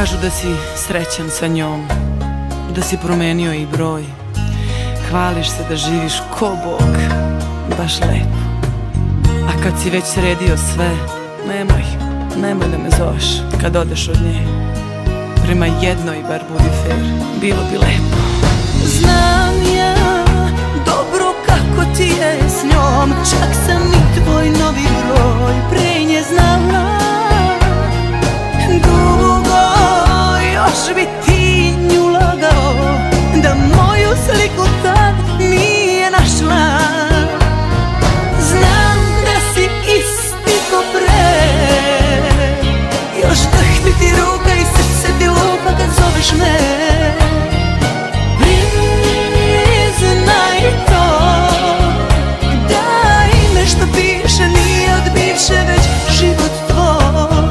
Kažu da si srećan sa njom, da si promenio i broj. Hvališ se da živiš ko Bog, baš lepo. A kad si već sredio sve, nemoj da me zoveš kad odeš od nje. Prema jednoj bar budi fair, bilo bi lepo. Znam ja dobro kako ti je s njom, čak sam i tvoj novi broj pre nje znala. Dugo još bi ti nju lagao, da moju sliku tad nije našla. Znam da si isti ko pre, još drhti ti ruka i srce ti lupa kad zoveš me. Priznaj to, da ime što piše nije od bivše već život tvoj.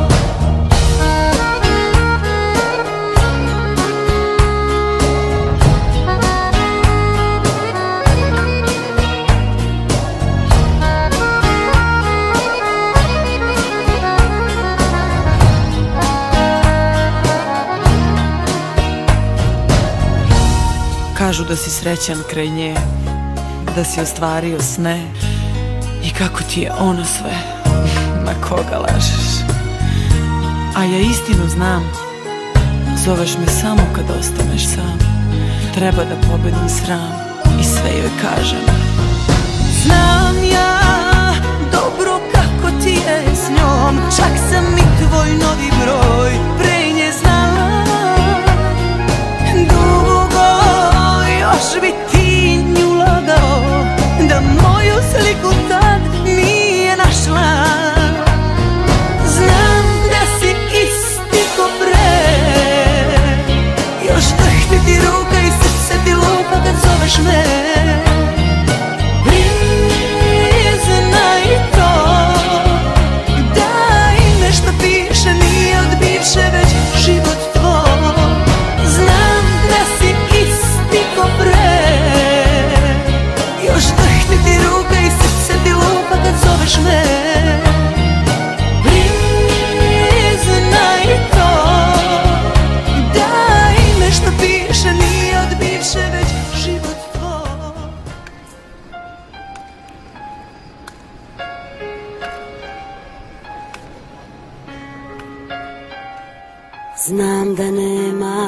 Kažu da si srećan kraj nje, da si ostvario sne i kako ti je ono sve. Ma koga lažeš? A ja istinu znam, zoveš me samo kad ostaneš sam. Treba da pobedim sram i sve joj kažem. Znam ja dobro kako ti je s njom, čak sam i tvoj novi broj pre nje znala. Dugo još bi ti nju lagao, da moju sliku tad nije našla. Znam da si isti ko pre, još drhti ti ruka i srce ti lupa kad zoveš me. Priznaj to, da ime što piše nije od bivše već život tvoj. Znam da si isti ko pre, još drhti ti ruka i srce ti lupa kad zoveš me. Priznaj to, da ime što piše nije od bivše već život tvoj. Znam da nema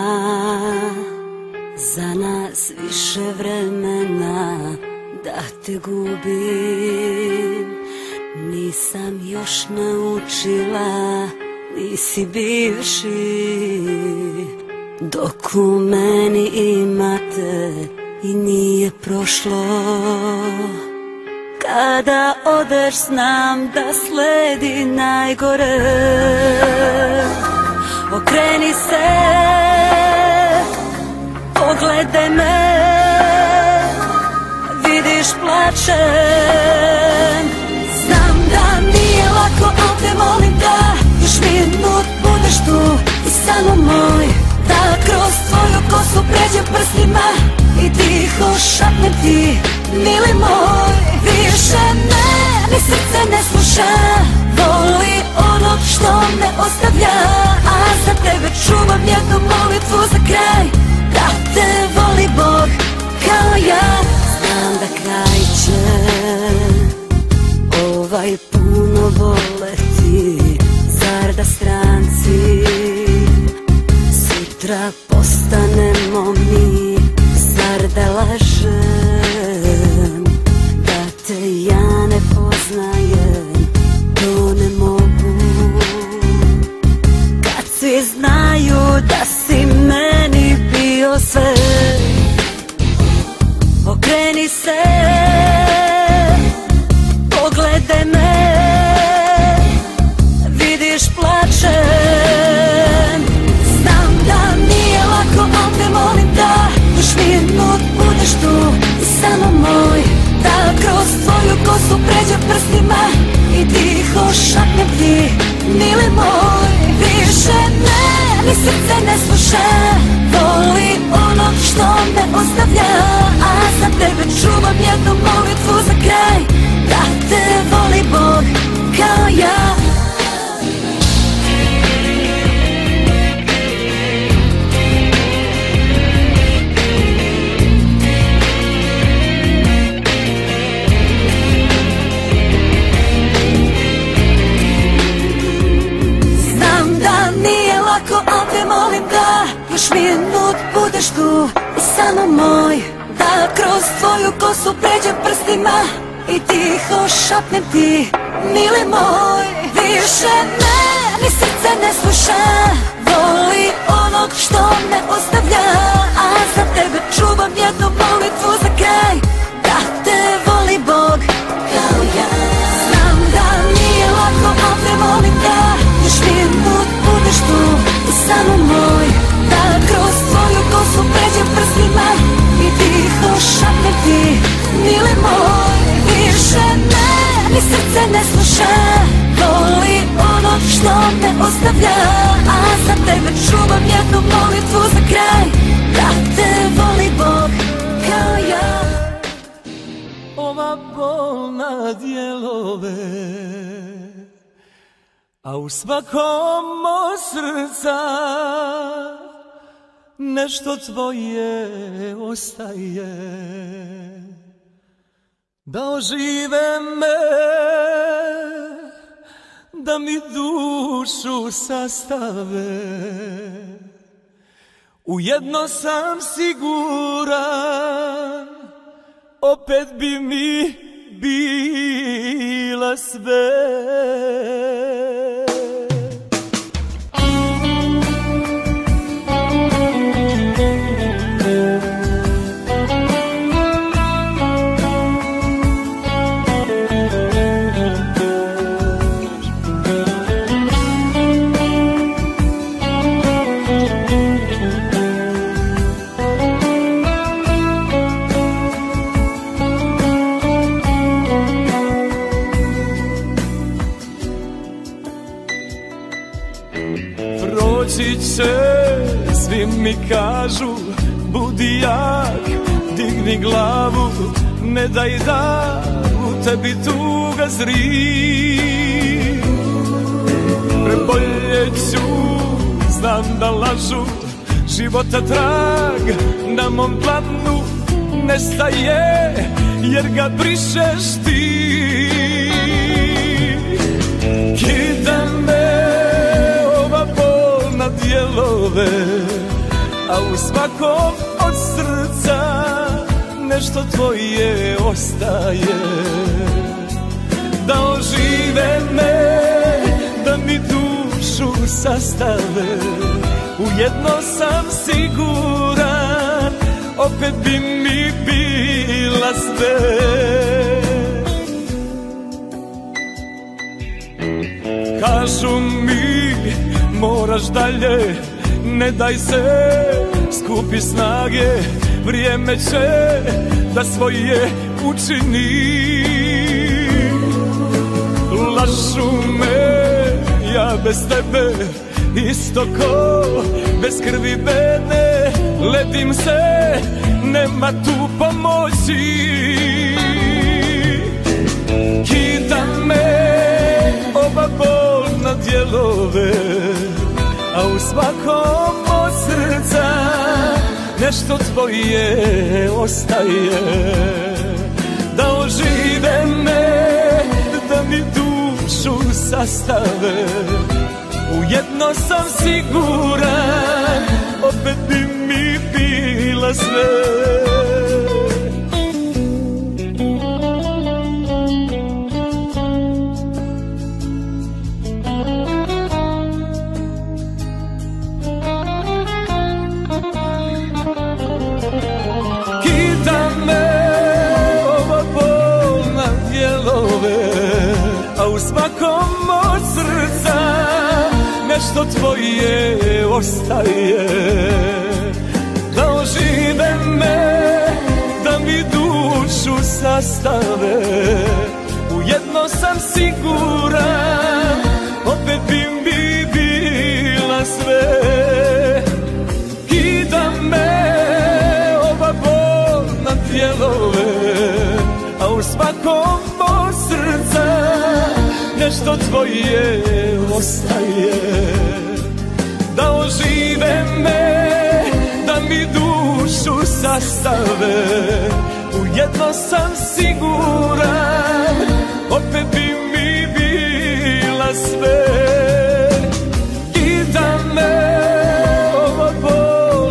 za nas više vremena da te gubim. Nisam još naučila, nisi bivši, dok u meni imate i nije prošlo. Kada odeš znam da sledi najgore. Okreni se, pogledaj me, vidiš plačem. Znam da nije lako, al te molim da još minut budeš tu i samo moj. Da kroz tvoju kosu pređem prstima i tiho šapnem ti, mili moj. Više me ni srce ne sluša, voli onog što me ostavlja. A za tebe čuvam jednu molitvu za kraj, da te voli Bog kao ja. Znam da kraj će ovaj puno voleti, zar da stranci sutra postanemo mi. Zar da lažem, da te ja ne poznajem, to ne mogu. Kad svi znaju da si meni bio sve. Okreni se, pogledaj me, vidiš plačem. Znam da nije lako, al te molim da još minut budeš tu i samo moj. Da kroz tvoju kosu pređem prstima i tiho šapnem ti, mili moj. Više me ni srce ne sluša, voli onog što me ostavlja. A za tebe čuvam jednu molitvu za kraj, da te voli Bog kao ja. još minut budeš tu i samo moj. Da kroz tvoju kosu pređem prstima i tiho šapnem ti, mili moj. Više me ni srce ne sluša, voli onog što me ostavlja. A za tebe čuvam jednu molitvu za kraj, da te voli Bog kao ja. Znam da nije lako, al te volim da još minut budeš tu i samo moj. Da kroz tvoju kosu pređem prstima i tiho šapnem ti, mili moj. Više me ni srce ne sluša, voli ono što me ostavlja. A za tebe čuvam jednu molitvu za kraj, da te voli Bog kao ja. Ova bol na dijelove, a u svakom mog srca nešto tvoje ostaje. Da ožive me, da mi dušu sastave. Ujedno sam siguran, opet bi mi bila sve. Proći će, svi mi kažu, budi jak, digni glavu, ne daj da u tebi tuga zri. Preboljet ću, znam da lažu, života trag na mom planu nestaje, jer ga brišeš ti. Kida me dijelove, a u svakom od srca nešto tvoje ostaje. Da ožive me, da mi dušu sastave. Ujedno sam siguran, opet bi mi bila sve. Kažu mi, moraš dalje, ne daj se, skupi snage, vrijeme će da svoje učini. Lažu me, ja bez tebe, isto ko bez krvi vene, letim se, nema tu pomoći. Kida me ova bol na dijelove, a u svakom od srca nešto tvoje ostaje. Da ožive me, da mi dušu sastave. Ujedno sam siguran, opet bi mi bila sve. A u svakom od srca nešto tvoje ostaje. Da ožive me, da mi dušu sastave. Ujedno sam siguran, opet bi mi bila sve. Kida me ova bol na dijelove, a u svakom od srca nešto tvoje ostaje. Da ožive me, da mi dušu sastave. Ujedno sam siguran, opet bi mi bila sve. I da me ova bol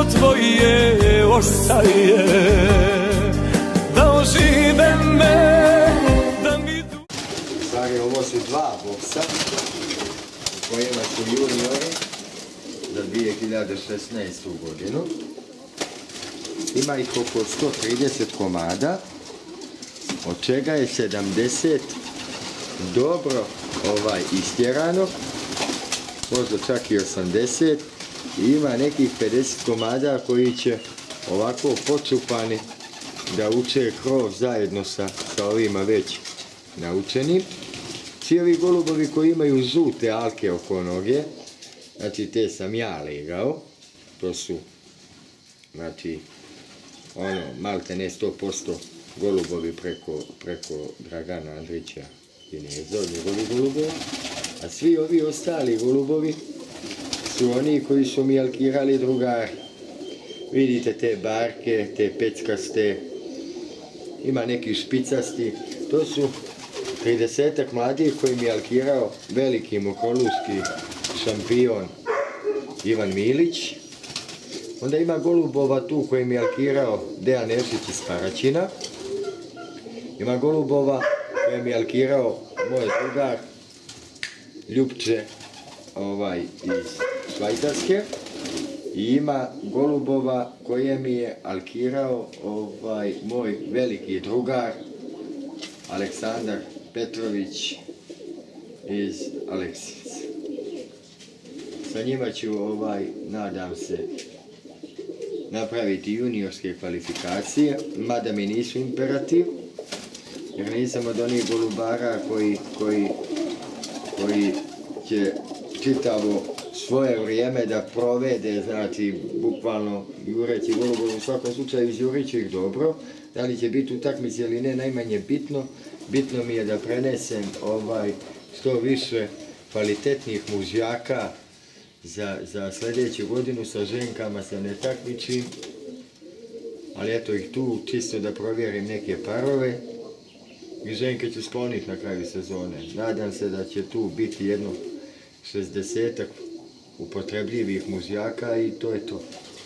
tvoje ostaje, da ožive me, da mi Stvari, ovo su dva boksa u kojima su juniori za 2016. godinu. Ima ih oko 130 komada, od čega je 70 dobro istjerano, možda čak i 80, i ima nekih 50 komada koji će ovako počupani da uče krov zajedno sa ovima već naučenim. Svi ovi golubovi koji imaju žute alke oko noge, znači te sam ja legao, to su, znači, malte ne 100% golubovi preko Dragana Andrića Kineza, od njegovih golubova, a svi ovi ostali golubovi su oni koji su mi alkirali drugari. Vidite te barke, te peckaste, ima neki špicasti, to su 30-ak mladih koji mi je alkirao veliki mokoluski šampion Ivan Milić. Onda ima golubova tu koji mi je alkirao Dejan Nešić iz Paraćina. Ima golubova koji mi je alkirao moj drugar Ljupče iz Švajcarske. I ima golubova koje mi je alkirao moj veliki drugar Aleksandar Petrović iz Aleksinaca. Sa njima ću, nadam se, napraviti juniorske kvalifikacije, mada mi nisu imperativ, jer nisam od onih golubara koji će čitavo svoje vrijeme da provede, znači, bukvalno jureći golubove, u svakom slučaju izjurit ću ih dobro. Da li će biti utakmice ili ne, najmanje bitno. Bitno mi je da prenesem što više kvalitetnih mužjaka za sljedeću godinu. Sa ženkama se ne takmičim, ali eto ih tu čisto da provjerim neke parove i ženke ću skloniti na kraju sezone. Nadam se da će tu biti jedno 60-ak upotrebljivih mužjaka i to je to.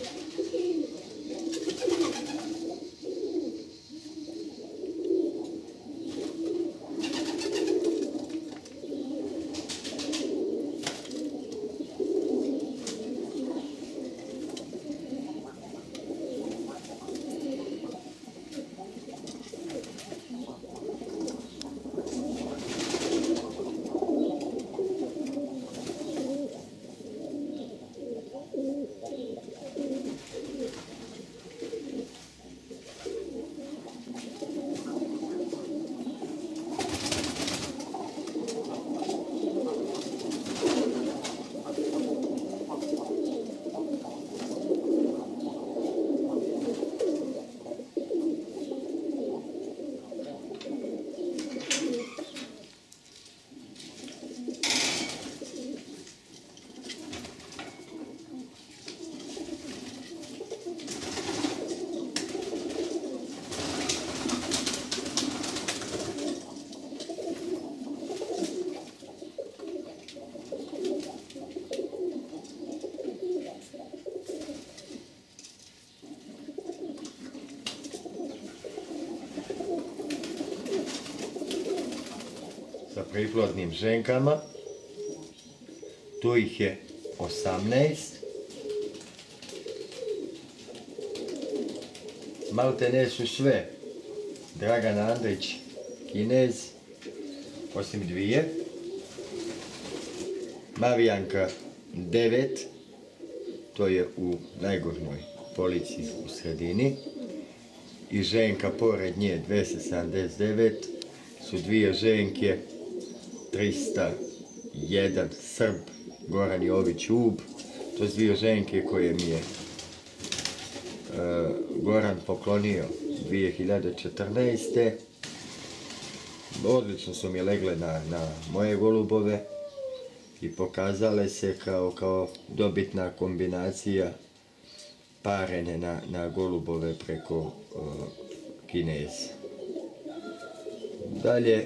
Sa priplodnim ženkama, tu ih je 18, malte ne su sve Dragan Andrić Kinez, osim dvije, Marijanka 9, to je u najgornjoj polici u sredini, i ženka pored nje 279, su dvije ženke, 301 Srb, Goran Jović Ub. To su dvije ženke koje mi je Goran poklonio 2014. Odlično su mi legle na moje golubove i pokazale se kao dobitna kombinacija parene na golubove preko Kineza. Dalje,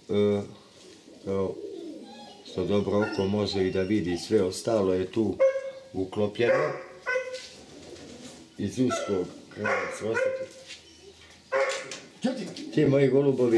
što dobro oko može i da vidi, sve ostalo je tu uklopljeno. iz uskog krajnog srostati. Ti moji golubovi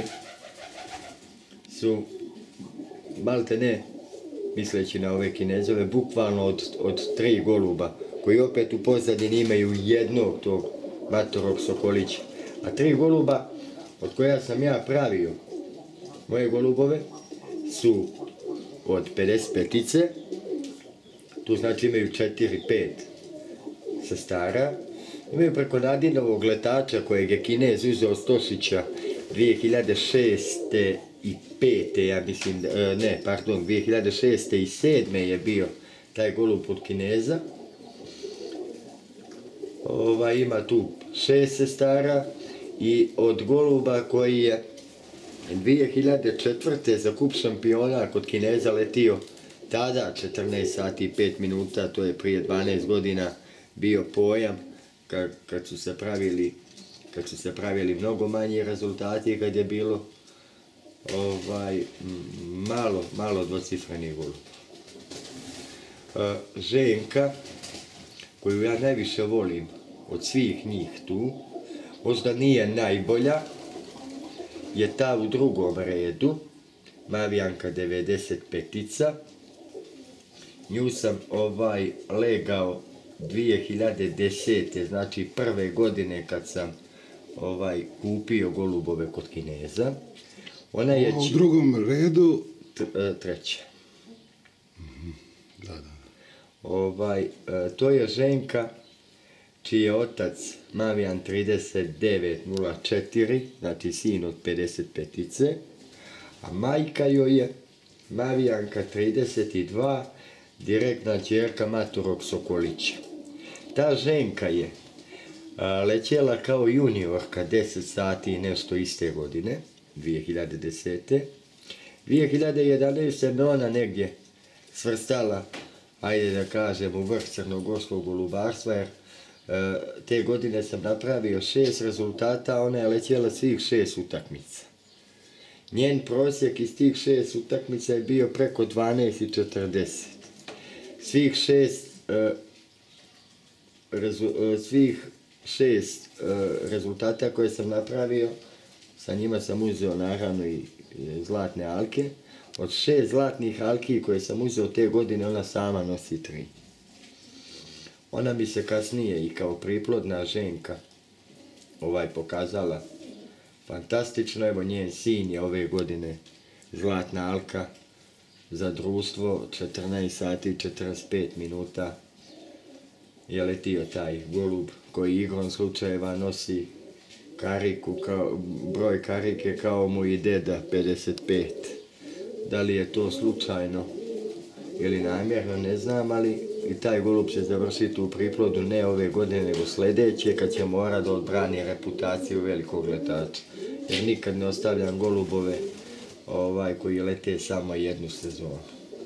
su malte ne, misleći na ove Kinezove, bukvalno od 3 goluba, koji opet u pozadini imaju jednog tog matorog sokolića. A 3 goluba od koja sam ja pravio moje golubove su od 55-ice, tu znači imaju 4-5 sestara, imaju preko Nadinovog letača kojeg je Kinez uzeo Stošića 2006. i 5. ja mislim, 2006. i 7. je bio taj golub od Kineza. Ima tu 6 sestara i od goluba koji je 2004. za kup šampiona kod Kineza letio tada 14 sati i 5 minuta, to je prije 12 godina bio pojam kad su se pravili mnogo manji rezultati, kad je bilo malo dvocifreni golub. Ženka, koju ja najviše volim od svih njih tu, možda nije najbolja, je ta u drugom redu, Mavijanka 95-ica. Nju sam legao 2010. znači prve godine kad sam kupio golubove kod Kineza. Ona je u drugom redu? Treća. Da. To je ženka čiji je otac Mavijan 3904, znači sin od 55-ice, a majka joj je Mavijanka 32, direktna ćerka matorog sokolića. Ta ženka je lećela kao juniorka 10 sati i nešto iste godine, 2010. 2011. me ona negdje svrstala, ajde da kažem, u vrh crnogorskog golubarstva, jer te godine sam napravio 6 rezultata, ona je lećela svih 6 utakmica. Njen prosjek iz tih 6 utakmica je bio preko 12,40. Svih 6 rezultata koje sam napravio, sa njima sam uzeo naravno i zlatne alke. Od 6 zlatnih alki koje sam uzeo te godine, ona sama nosi 3. Ona mi se kasnije i kao priplodna ženka pokazala fantastično. Evo, njen sin je ove godine zlatna alka za društvo, 14 sati i 45 minuta je letio taj golub koji igrom slučajeva nosi kariku, broj karike kao mu i deda 55. Da li je to slučajno ili namjerno, ne znam, ali i taj golub će završiti u priplodu ne ove godine, nego sljedeće, kad će mora da odbrani reputaciju velikog letača. Jer nikad ne ostavljam golubove koji lete samo jednu sezonu.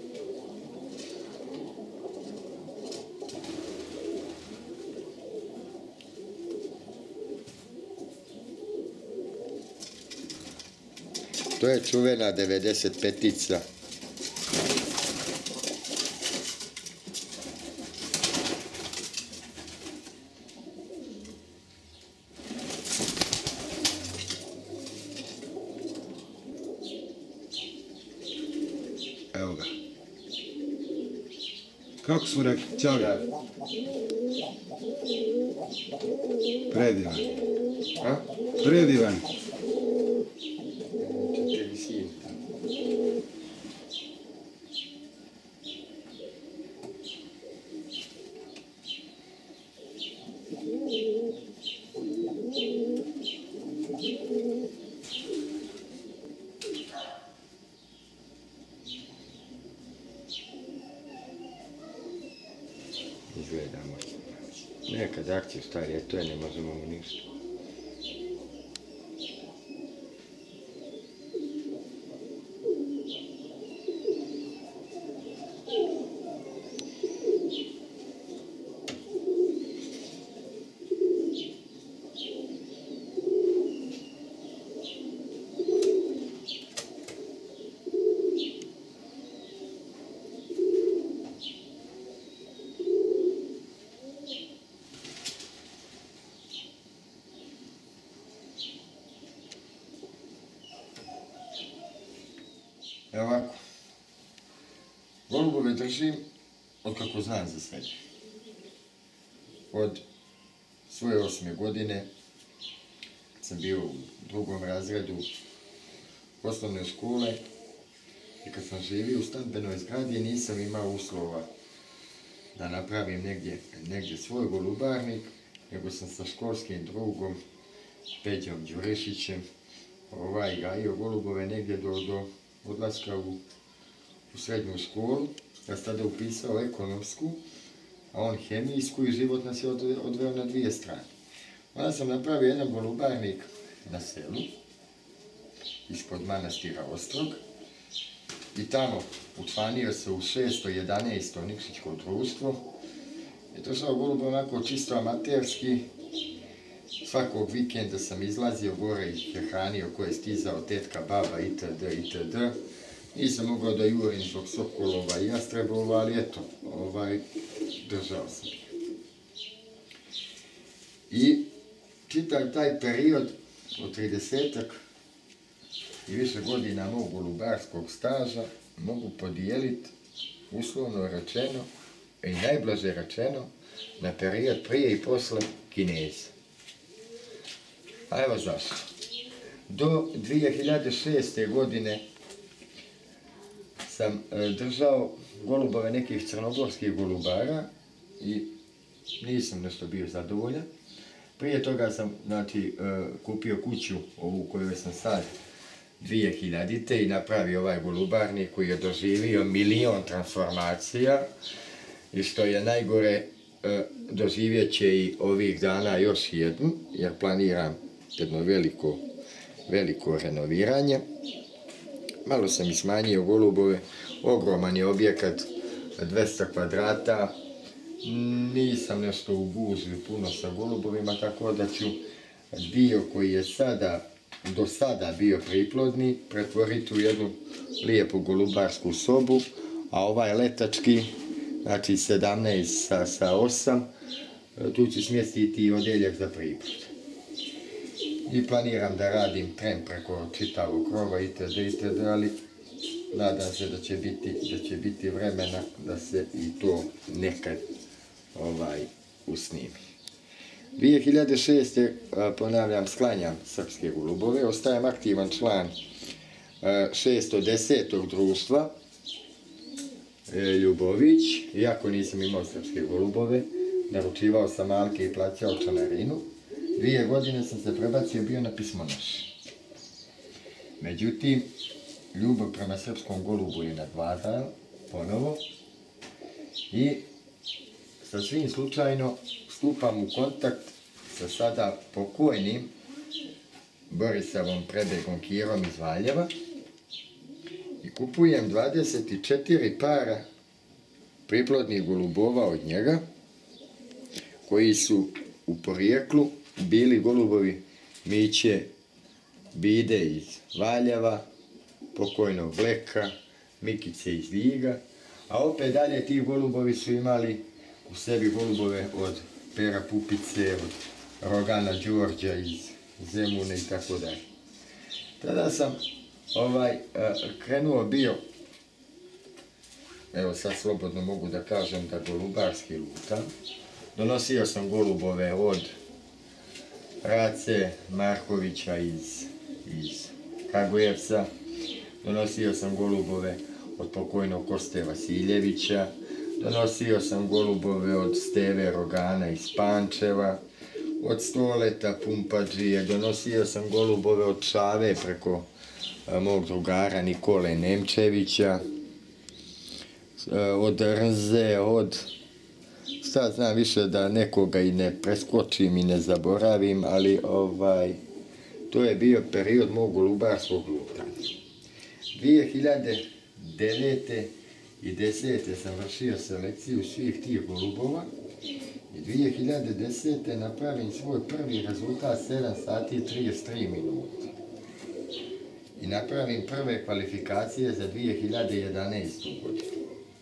To je čuvena 95-ica. Evo ga. Kako smo rekli? Ćavi. Predivan. Predivan. Izgledamo. Nekad akciju starije, to je ne možemo mu ništa. Evo ovako, golubove držim od kako znam za sebe. Od svoje 8. godine sam bio u 2. razredu osnovne škole i kad sam živio u stambenoj zgradi nisam imao uslova da napravim negdje svoj golubarnik, nego sam sa školskim drugom Peđom Đurišićem gajio golubove negdje do odlaska u srednju školu. Ja sam tada upisao ekonomsku, a on hemijsku i život nas je odveo na 2 strane. Onda sam napravio jedan golubarnik na selu, ispod manastira Ostrog, i tamo učlanio se u 611. Nikšićko društvo. I držao golub onako čisto amaterski. Svakog vikenda sam izlazio gore i hranio ko je stizao, tetka, baba, itd. itd. Nisam mogao da jurim zbog sokolova i jastrebova, ali eto, držao sam ih. I čitav taj period od 30-ak i više godina mog golubarskog staža mogu podijeliti, uslovno rečeno i najblaže rečeno, na period prije i posle Kineza. A evo zašto. Do 2006. godine sam držao golubove nekih crnogorskih golubara i nisam nešto bio zadovoljan. Prije toga sam kupio kuću ovu koju sam sad 2000. i napravio ovaj golubarnik koji je doživio 1.000.000 transformacija i što je najgore, doživjet će i ovih dana još jednu, jer planiram jedno veliko renoviranje. Malo sam i smanjio golubove, ogroman je objekat, 200 kvadrata, nisam nešto u gužvi puno sa golubovima, tako da ću dio koji je do sada bio priplodni pretvoriti u jednu lijepu golubarsku sobu, a ovaj letački, znači 17 sa 8, tu ću smjestiti i odjeljak za priplod. I planiram da radim tren preko čitavog krova itd. Ali nadam se da će biti vremena da se i to nekad usnimi. 2006. ponavljam, sklanjam srpske golubove, ostajem aktivan član 610. društva Ljubović, iako nisam imao srpske golubove, naručivao sam malke i plaćao članarinu. 2 godine sam se prebacio bio na pismonoš. Međutim, ljubav prema srpskom golubu je nadvladala ponovo i sasvim slučajno stupam u kontakt sa sada pokojnim Borisavom Prebegom Kirom iz Valjeva i kupujem 24 para priplodnih golubova od njega, koji su u porijeklu bili golubovi Miće Bide iz Valjeva, pokojnog Bleka, Mikice iz Ljiga, a opet dalje ti golubovi su imali u sebi golubove od Pera Pupice, od Rogana Đorđa iz Zemune i tako dalje. Tada sam krenuo bio, evo sad slobodno mogu da kažem da golubarski lutam. Donosio sam golubove od Race Markovića iz Kragujevca, donosio sam golubove od pokojnog Koste Vasiljevića, donosio sam golubove od Steve Rogana iz Pančeva, od Stoleta Pumpadžije, donosio sam golubove od Šave preko mog drugara Nikole Nemčevića, od Rze, sad znam više da nekoga i ne preskočim i ne zaboravim, ali to je bio period mog golubarskog lutanja. 2009. i 2010. sam vršio selekciju svih tih golubova i 2010. napravim svoj prvi rezultat 7 sati i 33 minute. I napravim prve kvalifikacije za 2011. godinu.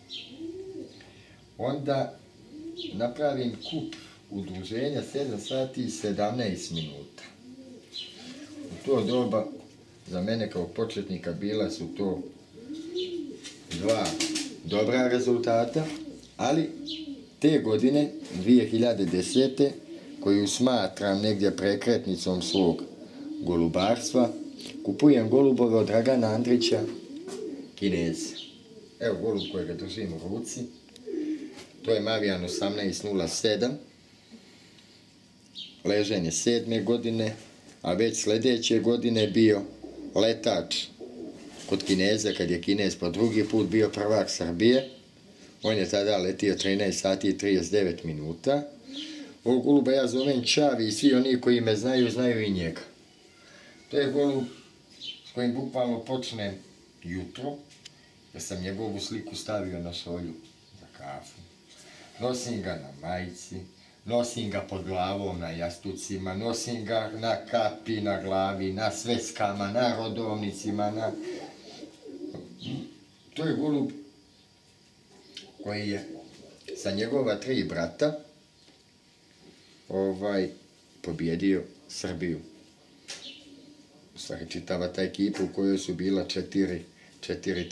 Onda napravim kup udruženja 7 sati i 17 minuta. U to doba za mene kao početnika bila su to 2 dobra rezultata, ali te godine, 2010. koju smatram negdje prekretnicom svog golubarstva, kupujem golubove od Dragana Andrića, Kineza. Evo golub kojega držim u ruci, to je Mavijan 1807, ležen je 7. godine, a već sljedeće godine bio letač kod Kineza, kad je Kinez po drugi put bio prvak Srbije. On je tada letio 13 sati i 39 minuta. Ovog goluba ja zovem Čavi i svi oni koji me znaju, znaju i njega. To je golub s kojim bukvalno počnem jutro, jer sam njegovu sliku stavio na šolju za kafu. Nosim ga na majici, nosim ga pod glavom na jastucima, nosim ga na kapi, na glavi, na sveskama, na rodovnicima, To je golub koji je sa njegova 3 brata pobjedio Srbiju. U stvari čitava ta ekipa u kojoj su bila 4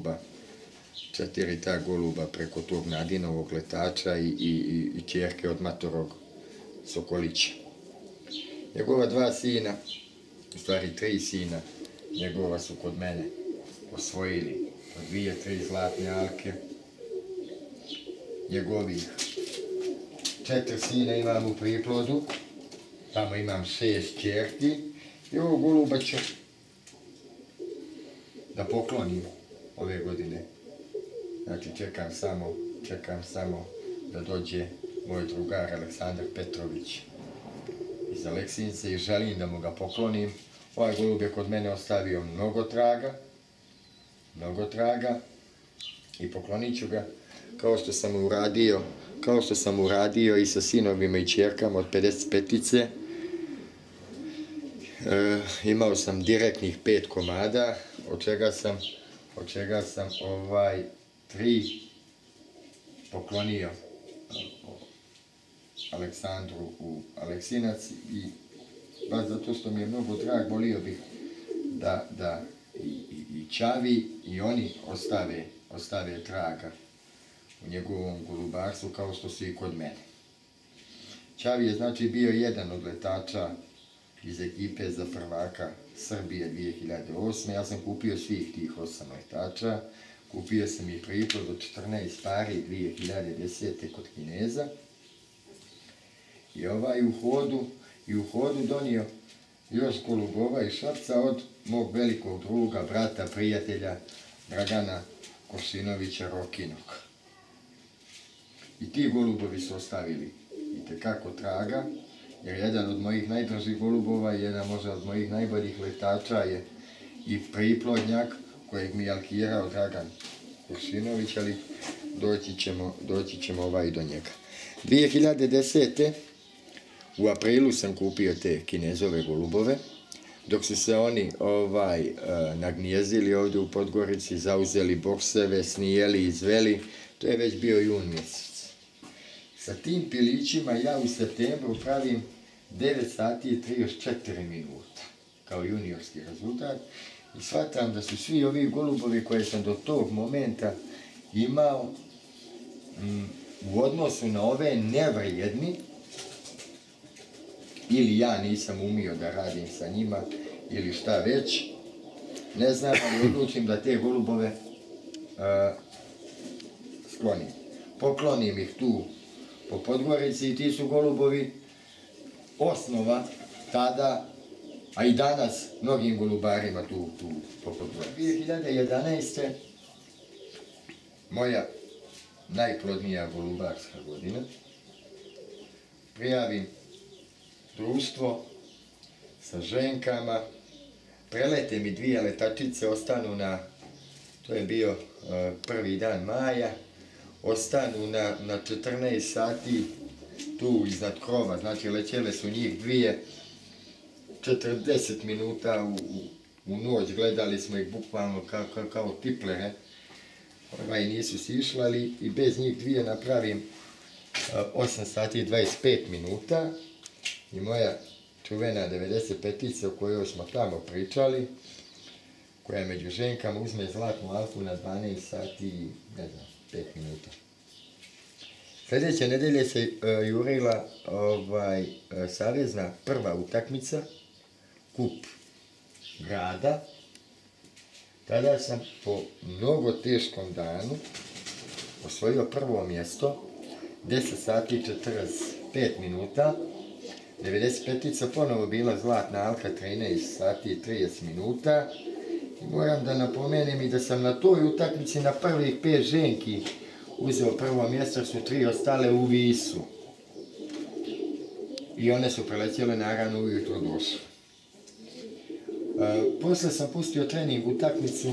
ta goluba preko tog Nadinovog letača i ćerke od Matorog Sokolića. Njegova 2 sina, u stvari 3 sina, njegova su kod mene osvojili 2-3 zlatne alke. Njegovih 4 sina imam u priplodu, tamo imam 6 ćerki i ovog goluba ću da poklonim ove godine. Znači čekam samo da dođe moj drugar Aleksandar Petrović iz Aleksince i želim da mu ga poklonim. Ovaj golub je kod mene ostavio mnogo traga i poklonit ću ga kao što sam uradio i sa sinovima i ćerkama od 55-ice. Imao sam direktnih 5 komada, od čega sam 3 poklonio Aleksandru u Aleksinac i baš zato što mi je mnogo drag, volio bih da i Čavi i oni ostave traga u njegovom golubarstvu kao što su i kod mene. Čavi je znači bio jedan od letača iz ekipe za prvaka Srbije 2008. Ja sam kupio svih tih 8 letača. Kupio sam i priplod od 14 pari 2010. kod Kineza. I u hodu donio još golubova iz Šapca od mog velikog druga, brata, prijatelja Dragana Košinovića Rokinog. I ti golubovi su ostavili itekako traga, jer jedan od mojih najdražih golubova i jedan možda od mojih najboljih letača je i priplodnjak kojeg mi je alkirao Dragan Košinović, ali doći ćemo do njega. 2010. u aprilu sam kupio te Kinezove golubove, dok su se oni nagnijezili ovdje u Podgorici, zauzeli bokseve, snijeli, izveli, to je već bio jun mjesec. Sa tim pilićima ja u septembru pravim 9 sati i 34 minuta, kao juniorski rezultat, i shvatam da su svi ovi golubovi koje sam do tog momenta imao u odnosu na ove nevrijedni, ili ja nisam umio da radim sa njima, ili šta već, ne znam, ali odlučim da te golubove sklonim. Poklonim ih tu po Podgorici i ti su golubovi osnova tada, a i danas mnogim golubarima tu po Podgorici. 2011. moja najplodnija golubarska godina. Prijavim društvo sa ženkama, prelete mi 2 letačice, ostanu to je bio prvi dan maja, ostanu na 14 sati tu iznad krova, znači lećele su njih 2, 40 minuta u noć, gledali smo ih bukvalno kao tiplere, nisu sišlali i bez njih 2 napravim 8 sati i 25 minuta i moja čuvena 95-ica o kojoj smo tamo pričali, koja je među ženkama, uzme zlatnu alku na 12 sati i, ne znam, 5 minuta. Sljedeće nedelje se jurila savezna prva utakmica, kup grada. Tada sam po mnogo teškom danu osvojio prvo mjesto, 10 sati i 45 minuta. 95-ica ponovo bila zlatna alka, 13 sati i 30 minuta. I moram da napomenem i da sam na toj utakmici na prvih 5 ženki uzeo prvo mjesto, su 3 ostale u Visu. I one su preletjele naravno ujutro došle. Posle sam pustio trening utakmicu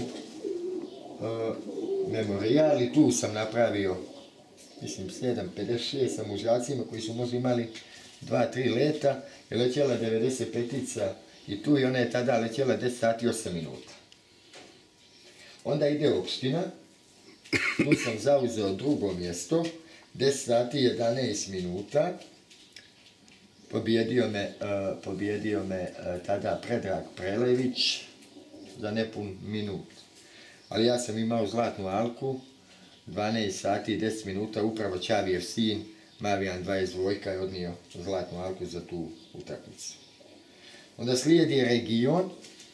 Memorijal i tu sam napravio, mislim 7.56 sa mužacima koji su možda imali 2-3 leta, je letjela 95-ica i tu i ona je tada letjela 10 sati i 8 minuta. Onda ide opština, tu sam zauzeo drugo mjesto, 10 sati i 11 minuta, pobjedio me tada Predrag Prelević za nepun minut. Ali ja sam imao zlatnu alku, 12 sati i 10 minuta, upravo Čavijev sin, Marijan 22 je odnio zlatnu alku za tu utakmicu. Onda slijedi region,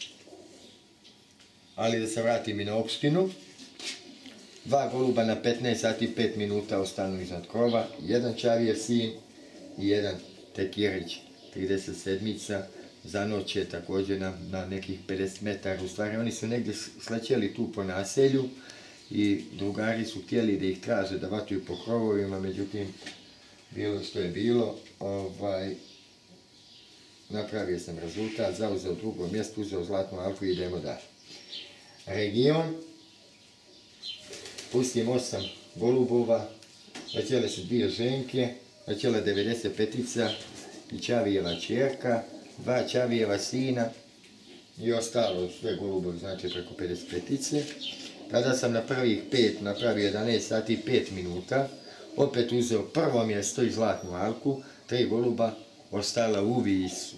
ali da se vratim i na opštinu. 2 goluba na 15 sati i 5 minuta ostanu iznad krova, jedan Čavijev sin i jedan Tekirić, 37-ica, za noć je također na nekih 50 metara. U stvari oni su negdje slećeli tu po naselju i drugari su htjeli da ih traže da vatuju po krovovima, međutim, bilo što je bilo, napravio sam rezultat, zauzeo drugo mjesto, uzeo zlatnu alku i idemo dalje. Region, pustim 8 golubova, letjele su 2 ženke, letjela 95-ica i Čavijeva čerka, 2 Čavijeva sina i ostalo sve golubovi, znači preko 55-ice. Tada sam na prvih 5 napravio 11 sati i 5 minuta, opet uzeo prvo mjesto i zlatnu alku, 3 goluba ostala u Visu.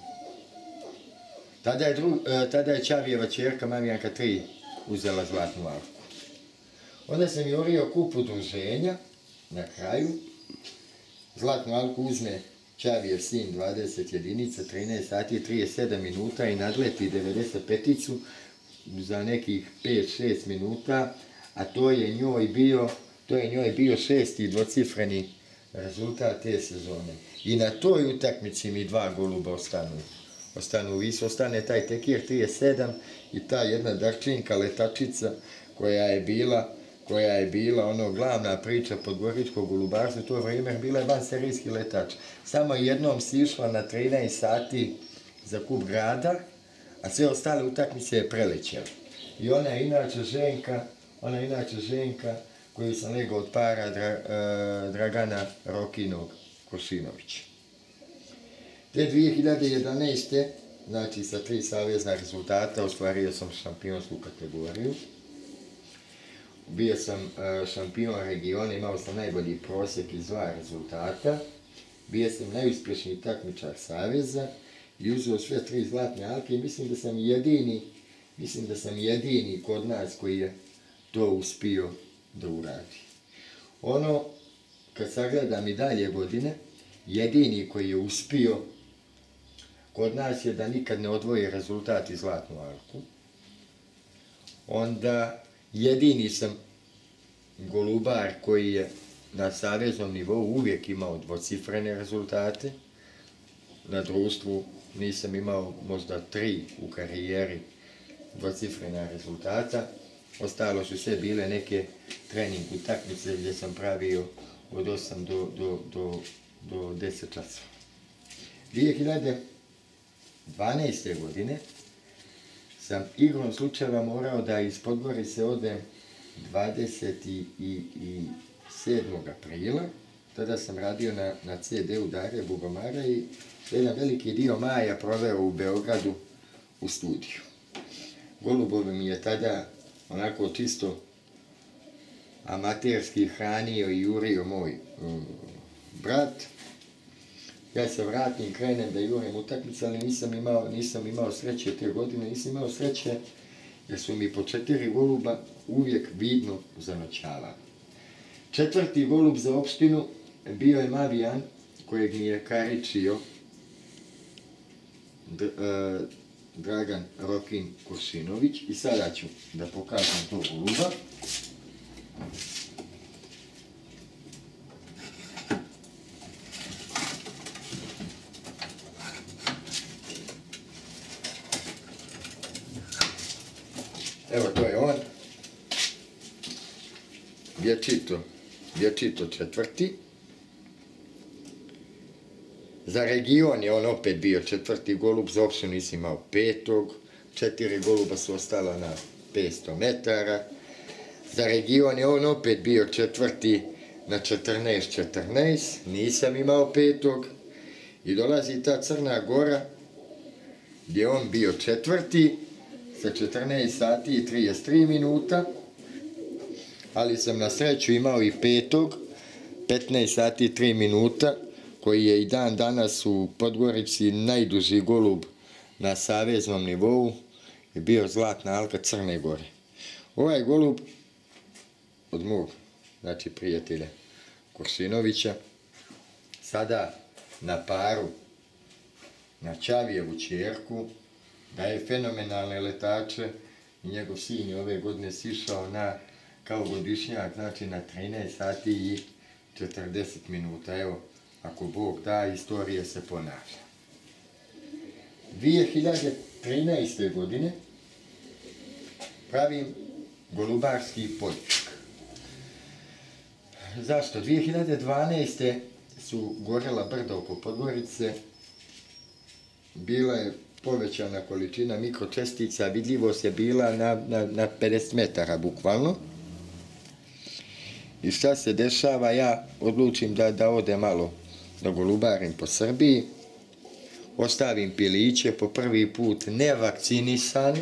Tada je Čavijeva čerka Marijanka 3 uzela zlatnu alku. Onda sam jurio kup udruženja na kraju. Zlatnu alku uzme Čavijev sin 20 jedinica, 13 sati i 37 minuta i nadleti 95-icu za nekih 5-6 minuta, a to je njoj bio 6. dvocifreni rezultat te sezone. I na toj utakmici mi 2 goluba ostanu u Visu, ostane taj Tekir 37 i ta jedna Darčinka letačica koja je bila ono glavna priča podgoričkog golubarstva, u to vrijeme bila je vanserijski letač. Samo jednom si išla na 13 sati za kup grada, a sve ostale utakmice je prelećela. I ona je inače ženka koju sam legao od para Dragana Rokinog Košinovića. Te 2011. znači sa 3 savezna rezultata ostvario sam šampionsku kategoriju. Bio sam šampion regiona, imao sam najbolji prosjek iz 2 rezultata. Bio sam najuspješniji takmičar saveza i uzeo sve 3 zlatne alke i mislim da sam jedini kod nas koji je to uspio da uradi. Ono, kad sagledam i dalje godine, jedini koji je uspio kod nas je da nikad ne odvoji rezultat i zlatnu alku. Onda jedini sam golubar koji je na saveznom nivou uvijek imao dvocifrene rezultate. Na društvu nisam imao možda 3 u karijeri dvocifrena rezultata. Ostalo su sve bile neke trening utakmice gdje sam pravio od 8 do 10 časova. 2012. godine sam igrom slučajeva morao da iz Podgorice odem 27. aprila. Tada sam radio na CD-u Darija Bubamara i jedan veliki dio maja proveo u Beogradu u studiju. Golubove mi je tada onako čisto amaterski hranio i jurio moj brat. Ja se vratim, krenem da jurim utakmice, ali nisam imao sreće te godine, nisam imao sreće jer su mi po 4 goluba uvijek vidno zanoćavali. 4. golub za opštinu bio je Mavijan, kojeg mi je karičio Dragan Rokin Kuršinović, i sada ću da pokažem tog goluba. Evo, to je on. Vječito 4. Za region je on opet bio 4. golub, za opštinu nisi imao 5. 4 goluba su ostala na 500 metara. Za region je on opet bio 4. na 14-14, nisam imao 5. I dolazi ta Crna Gora, gdje je on bio 4. sa 14 sati i 33 minuta, ali sam na sreću imao i 5. 15 sati i 3 minuta, koji je i dan danas u Podgorici najduži golub na saveznom nivou, je bio Zlatna Alka Crne Gore. Ovaj golub od mog, znači prijatelja Kuršinovića, sada na paru na Čavijevu ćerku, daje fenomenalne letače i njegov sin je ove godine sišao na kao godišnjak, znači na 13 sati i 40 minuta. Evo, ako Bog da, istorija se ponavlja. 2013. godine pravim golubarski poček. Zašto? 2012. su gorela brda oko Podgorice, bila je povećana količina mikročestica, vidljivost je bila na 50 metara bukvalno. I šta se dešava? Ja odlučim da ode malo da golubarim po Srbiji, ostavim piliće po prvi put nevakcinisane.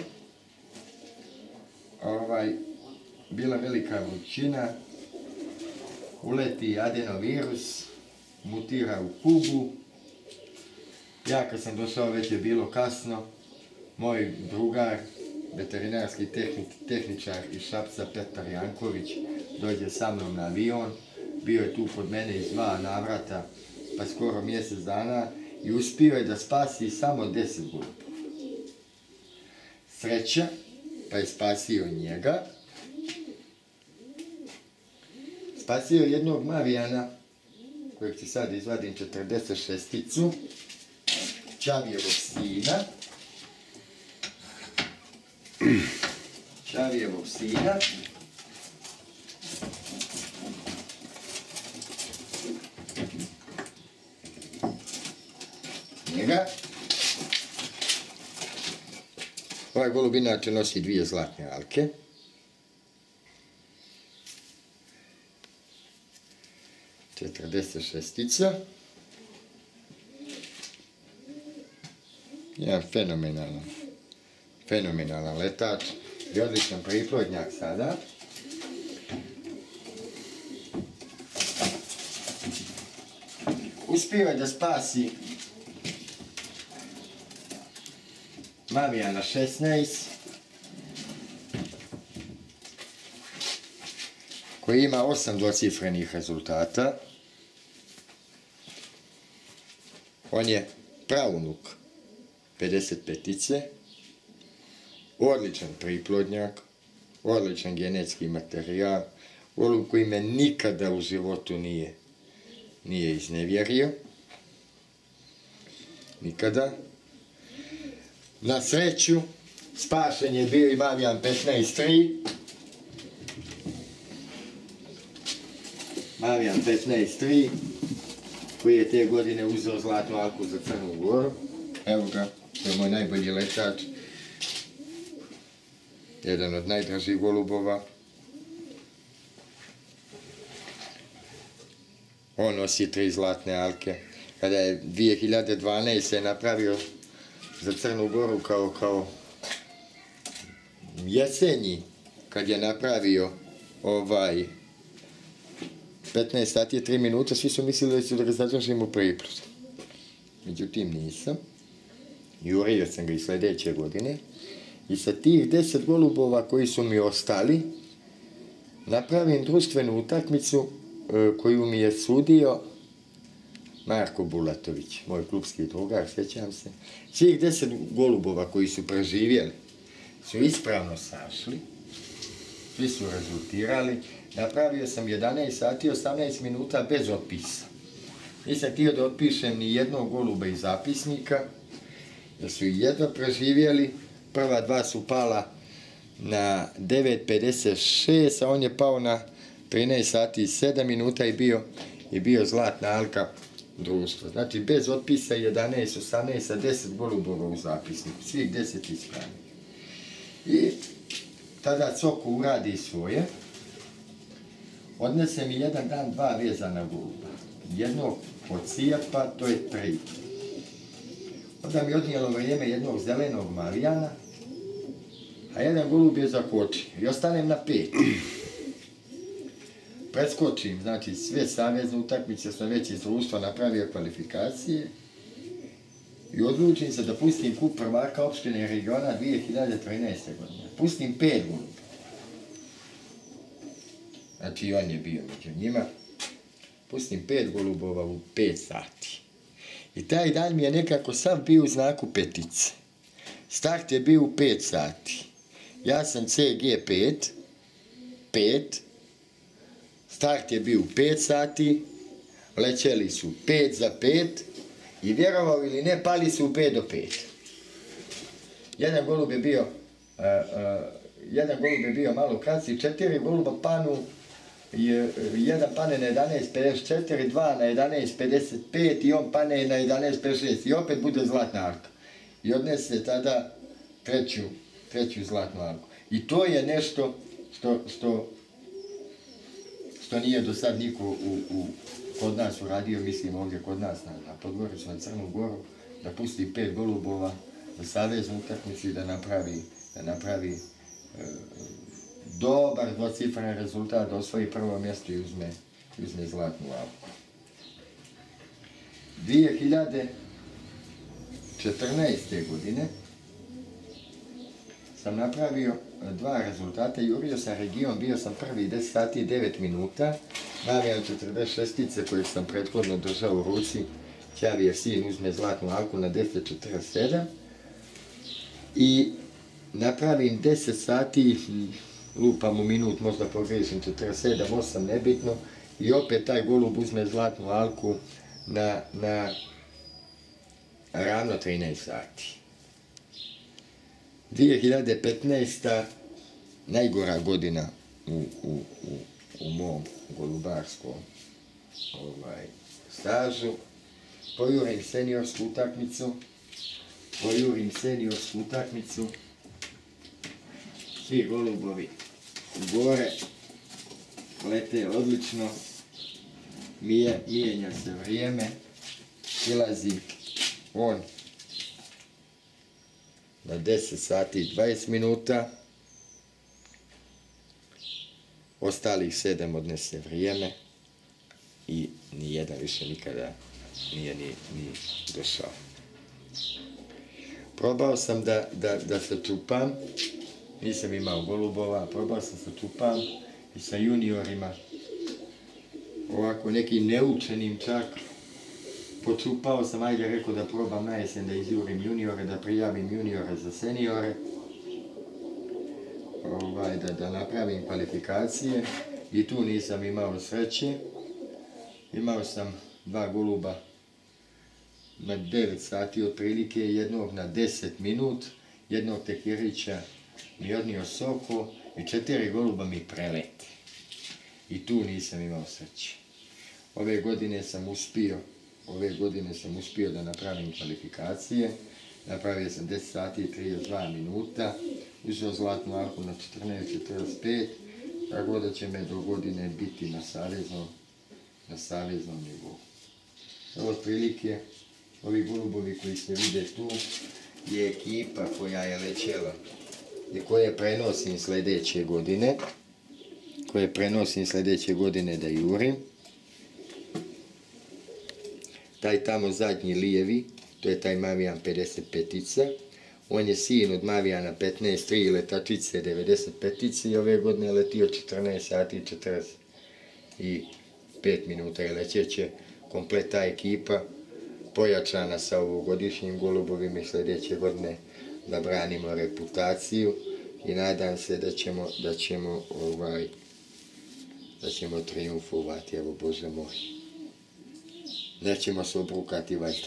Bila velika vrućina, uleti adenovirus, mutira u Kubu. Ja kad sam došao već je bilo kasno, moj drugar, veterinarski tehničar iz Šapca, Petar Janković, dođe sa mnom na avion, bio je tu kod mene iz 2 navrata, pa skoro mjesec dana, i uspio je da spasi samo 10 golubova. Sreća, pa je spasio njega. Spasio jednog Mavijana, kojeg ti sad izvadim 46-icu, Čavijevog sina. Njega. Ovaj golub inače nosi 2 zlatne alke. Četrdesetšestica. Jedan fenomenalan letač i odličan priplodnjak sada. Uspio je da spasi Mavijana 16, koji ima 8 dvocifrenih rezultata. On je praunuk 55-ice, odličan priplodnjak, odličan genetski materijal, golub koji me nikada u životu nije iznevjerio. Nikada. Na sreću, spašen je bio i Mavijan 15-3. Mavijan 15-3, koji je te godine uzeo zlatnu alku za Crnu Goru. Evo ga, to je moj najbolji letač. Jedan od najdražih golubova. On nosi 3 zlatne alke. Kada je 2012. napravio za Crnu Goru kao jesenji, kad je napravio 15 sati i 3 minuta, svi su mislili da ću da ga zadržim u priplod. Međutim, nisam. Jurio sam ga i sljedeće godine. I sa tih 10 golubova koji su mi ostali, napravim društvenu utakmicu koju mi je sudio Marko Bulatović, moj klubski drugar, sjećam se. Svih 10 golubova koji su preživjeli su ispravno sašli, svi su rezultirali. Napravio sam 11 sati 18 minuta bez otpisa. Nisam htio da otpišem ni jednog goluba iz zapisnika, da su jedno preživjeli. Prva dva su pala na 9.56, a on je pao na 13 sati i 7 minuta i bio zlatna alka društva. Znači, bez otpisa 11, 18, sa 10 golubova u zapisniku, svih 10 ispravnih. I tada Coko uradi svoje, odnese mi jedan dan 2 vezana goluba. Jednog od Cijapa, to je 3. Onda mi odnijelo vrijeme jednog zelenog Marijana, a jedan golub je zakočio i ostanem na 5. Preskočim, znači sve savezne utakmice, sam već iz društva napravio kvalifikacije i odlučim se da pustim kup prvaka opštine regiona 2013. godine. Pustim 5 goluba. Znači on je bio među njima. Pustim 5 golubova u 5 sati. I taj dan mi je nekako sav bio u znaku petice. Start je bio u 5 sati. Ja sam CG 5, start je bio u 5 sati, lećeli su 5 za 5 i vjerovao ili ne, pali su u 5 do 5. Jedan golub je bio malo kraći, 4 goluba panu, jedan pane na 11.54, 2 na 11.55 i on pane na 11.56 i opet bude zlatna alka. I odnese tada treću zlatnu alku. I to je nešto što nije do sad niko kod nas uradio, mislim ovdje kod nas na Podgoricu, na Crnu Goru, da pusti 5 golubova za saveznu utakmicu i da napravi dobar dvocifren rezultat, da osvoji prvo mjesto i uzme zlatnu alku. 2014. godine sam napravio 2 rezultata, jurio sam region, bio sam prvi 10 sati i 9 minuta, Marijan 46 koje sam prethodno držao u ruci, Ćavijev sin uzme zlatnu alku na 10.47 i napravim 10 sati, lupam u minut, možda pogrešim 47, 8, nebitno, i opet taj golub uzme zlatnu alku na ravno 13 sati. 2015. najgora godina u mom golubarskom stažu. Pojurim seniorsku utakmicu, svi golubovi gore, lete odlično, mijenja se vrijeme, silazi on na 10 sati i 20 minuta, ostalih 7 odnese vrijeme i nijedan više nikada nije ni došao. Probao sam da se čupam, nisam imao golubova, probao sam se čupam i sa juniorima, ovako nekim neučenim čak. Počupao sam, ajde rekao da probam na jesen da izjurim juniore, da prijavim juniore za seniore, da napravim kvalifikacije i tu nisam imao sreće. Imao sam 2 goluba na 9 sati otprilike, jednog na 10 minut, jednog Tekirića mi odnio Soko i 4 goluba mi prelete. I tu nisam imao sreće. Ove godine sam uspio da napravim kvalifikacije, napravio sam 10 sati i 32 minuta, uzeo zlatnu alku na 14.45, tako da će me do godine biti na saveznom nivou. Ovo otprilike, ovi golubovi koji se vide tu, je ekipa koja je lećela i koje prenosim sljedeće godine da jurim. Taj tamo zadnji lijevi, to je taj Marijan 55-ica, On je sin od Mavijana 15-3 letačice 95 i ove godine letio 14 sati i 45 minuta i lećeće komplet ta ekipa pojačana sa ovogodišnjim golubovima i sljedeće godine da branimo reputaciju i nadam se da ćemo triumfovati, evo Bože moj. Da ćemo se obrukati valjda.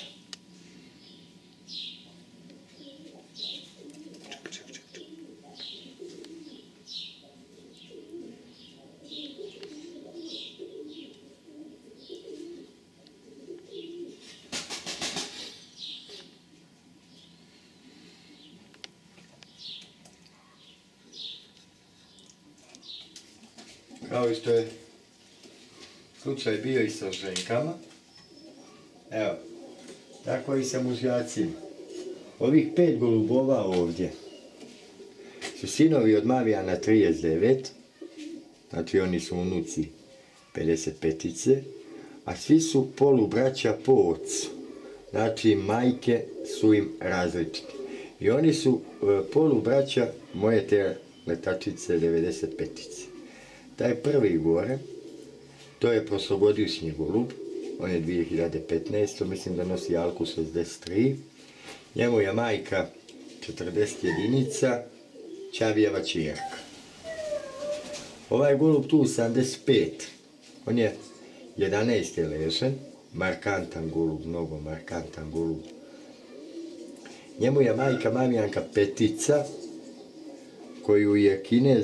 Kao što je slučaj bio i sa ženkama, evo, tako i sa mužjacima. Ovih 5 golubova ovdje su sinovi od Mavijana 39, znači oni su unuci 55-ice, a svi su polubraća po ocu, znači majke su im različite. I oni su polubraća moje te letačice 95-ice. Taj prvi gore, to je prošlogodišnji golub, on je 2015, mislim da nosi Alku 63, njemu je majka 40 jedinica, Čavijeva čerka. Ovaj golub tu 75, on je 11. lešen, markantan golub, mnogo markantan golub. Njemu je majka Mavijanka petica, koju je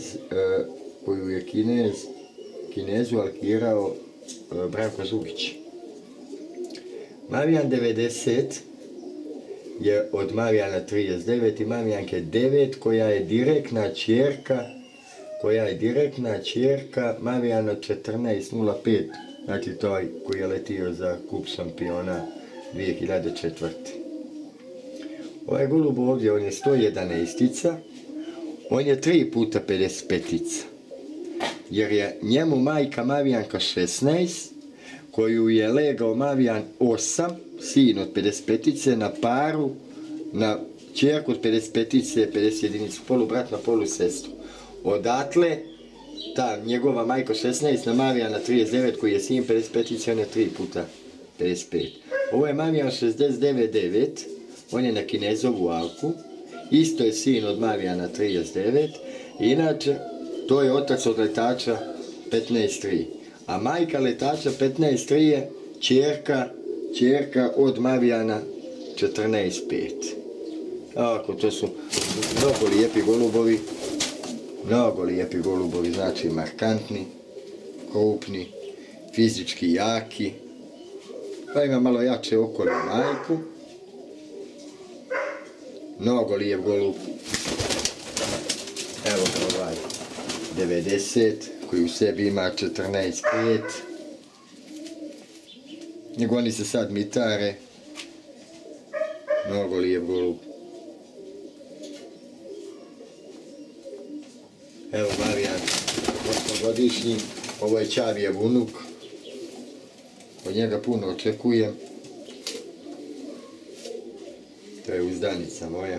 Kinezu alkirao Branko Zugić. Mavijan 90 je od Mavijana 39 i Mavijanke 9 koja je direktna čerka Mavijana 14.05, znači toj koji je letio za kup šampiona 2004. Ovaj golub ovdje, on je 111-ica, on je 3 puta 55-ica. Jer je njemu majka Mavijanka 16, koju je legao Mavijan 8, sin od 55-ice, na paru, na čerku od 55-ice, 50 jedinicu, polubrat na polusestru. Odatle, ta njegova majka 16 na Mavijana 39, koji je sin 55-ice, on je 3 puta 55. Ovo je Mavijan 69-9, on je na Kinezovu Alku, isto je sin od Mavijana 39, inače, to je otac od letača 15-3, a majka letača 15-3 je čerka od Mavijana 14-5. Ako, to su mnogo lijepi golubovi, znači markantni, krupni, fizički jaki, pa ima malo jače oko na majku, mnogo lijep golub. Evo ovaj 90, koji u sebi ima 14-5. Nego oni se sad mitare. Mnogo lijep golub. Evo Marijan, 8-godišnji, ovo je Čavijev unuk. Od njega puno očekujem. To je uzdanica moja.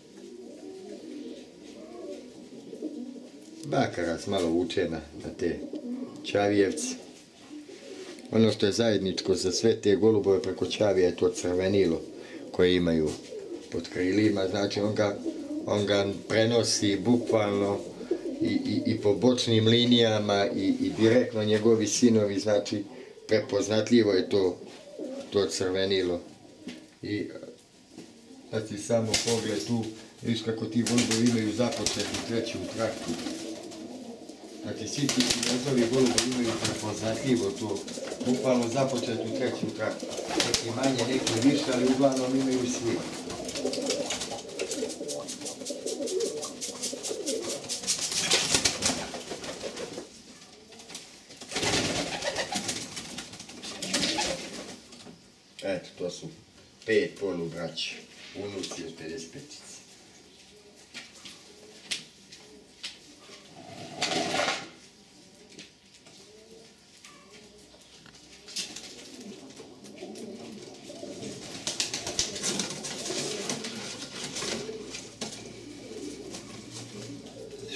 Bakarac malo vuče na te Čavijevce. Ono što je zajedničko za sve te golubove preko Čavija je to crvenilo koje imaju pod krilima. Znači on ga prenosi bukvalno i po bočnim linijama i direktno njegovi sinovi, znači prepoznatljivo je to crvenilo. I znači samo pogled tu, vidiš kako ti golubovi imaju započetnu treću traku. Znači svi ti Kinezovi golubovi imaju prepoznatljivo to, bukvalno započetnu treću traku. Neki manje, neki više, ali uglavnom imaju svi. Eto, to su 5 polubraća, unuci od 55-ice.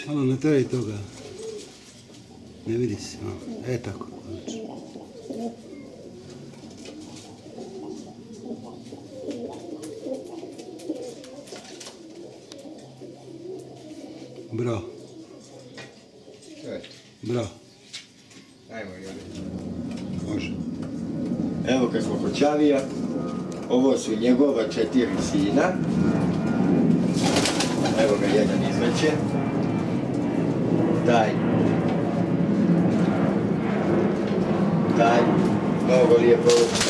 Ono, ne teraj toga. Ne vidi se, tako. Bravo. Bravo. Ajmo, Juri. Može. Evo kad smo kod Čavija, ovo su njegova 4 sina. Evo ga jedan izveće. Taj, mnogo lijepo.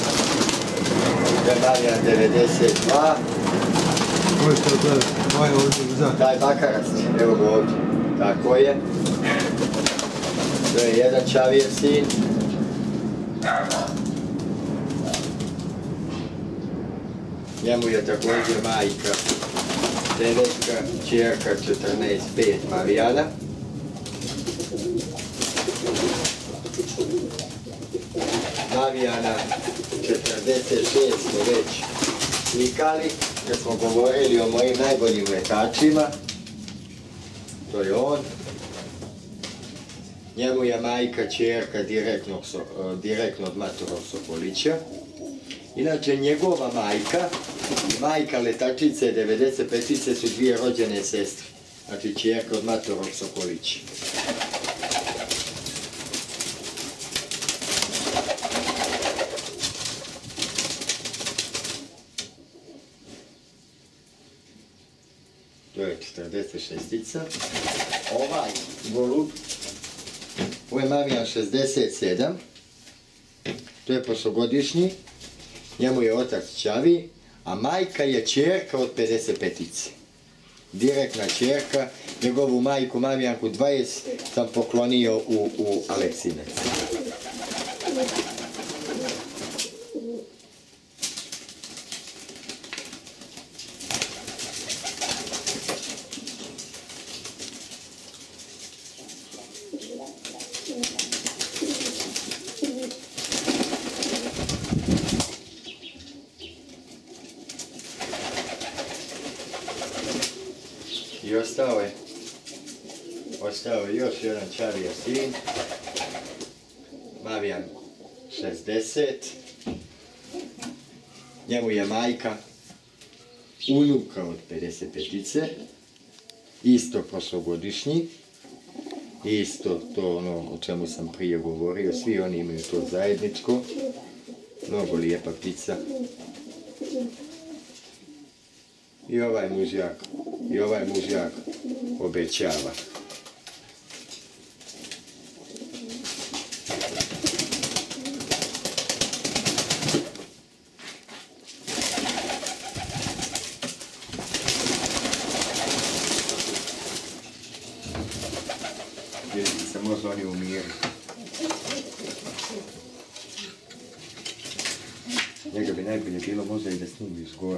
Marijan 92. Ko je to? Ovo je ovdje za. Taj Bakarac, evo ga ovdje. Tako je. To je jedan Čavijev sin. Njemu je također majka Tereska, čerka 14-5 Marijana. Marijana 46 smo već slikali, kad smo govorili o mojim najboljim letačima. To je on. Njemu je majka čerka direktno od matorog Sokolića. Inače, njegova majka i majka letačice 95-ice su 2 rođene sestre. Znači, čerka od matorog Sokolića. To je 46-ica. Ovaj golub, ovo je Marijan 67. To je prošlogodišnji. Njemu je otac Čavi, a majka je čerka od 55-ice. Direktna čerka. Njegovu majku Marijanku 20 sam poklonio u Aleksinec. I ostao je još jedan Čavijev sin, Marijan 60, njemu je majka unuka od 55-ice, isto prošlogodišnji, isto to ono o čemu sam prije govorio, svi oni imaju to zajedničko, mnogo lijepa ptica. I ovaj mužjak obećava. Vidite se, možda oni umiru. Njega bi najbolje bilo možda i da snimiš gore.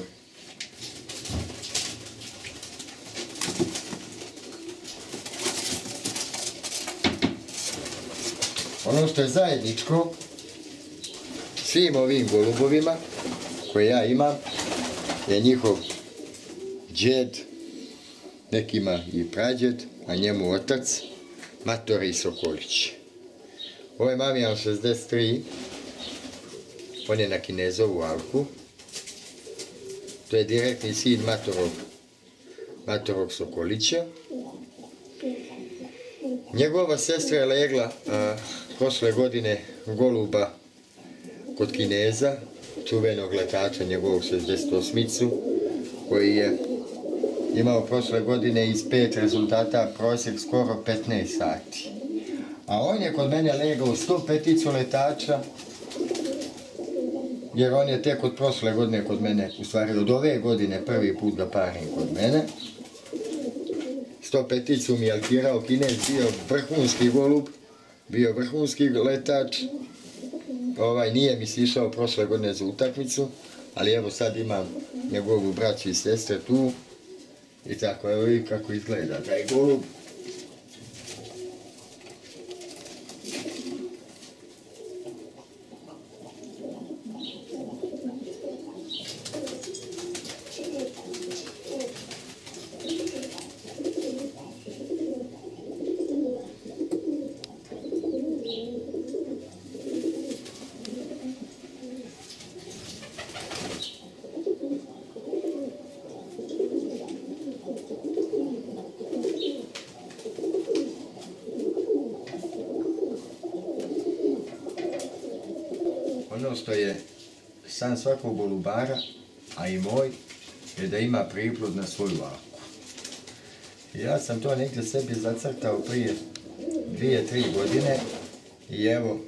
Ono što je zajedničko svim ovim golubovima koje ja imam je njihov džed, nekima i prađed, a njemu otac Matori Sokolić. Ovo je Marijan 63, on je na Kinezovu alku. To je direktni sin Matorog Sokolića. Njegova sestra je legla prošle godine goluba kod Kineza, čuvenog letača njegovog 68-icu, koji je imao prošle godine iz 5 rezultata prosjek skoro 15 sati. A on je kod mene legao 105-icu letača, jer on je tek od prošle godine kod mene, u stvari od ove godine prvi put ga parim kod mene. 105-icu mi je alkirao Kinez, bio vrhunski golub, bio vrhunski letač. Nije mi sišao prošle godine za utakmicu, ali evo sad imam njegovu braću i sestre tu. I tako, evo i kako izgleda taj golub. ono što je san svakog golubara, a i moj, je da ima priplod na svoju alku. I ja sam to negdje sebi zacrtao prije 2-3 godine i evo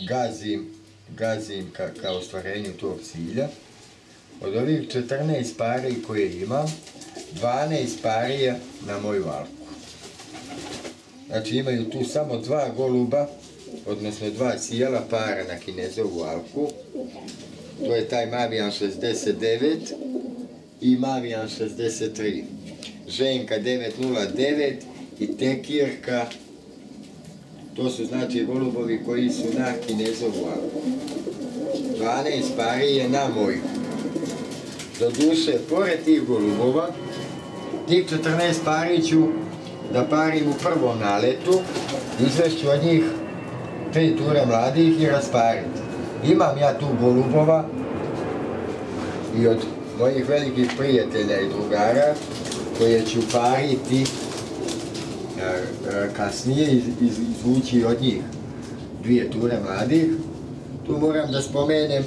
gazim ka ostvarenju tog cilja. Od ovih 14 pari koje imam, 12 pari je na moju alku. Znači imaju tu samo 2 goluba, odnosno 2 cijela para na Kinezovu alku. To je taj Mavijan 69 i Mavijan 63. Ženka 909 i Tekirka. To su znači golubovi koji su na Kinezovu alku. 12 pari je na moju. Doduše, pored tih golubova, tih 14 pari ću da parim u prvom naletu, izvešću od njih 3 ture mladih i raspariti. Imam ja tu golubova i od mojih velikih prijatelja i drugara koje ću pariti kasnije, izvući od njih 2 ture mladih. Tu moram da spomenem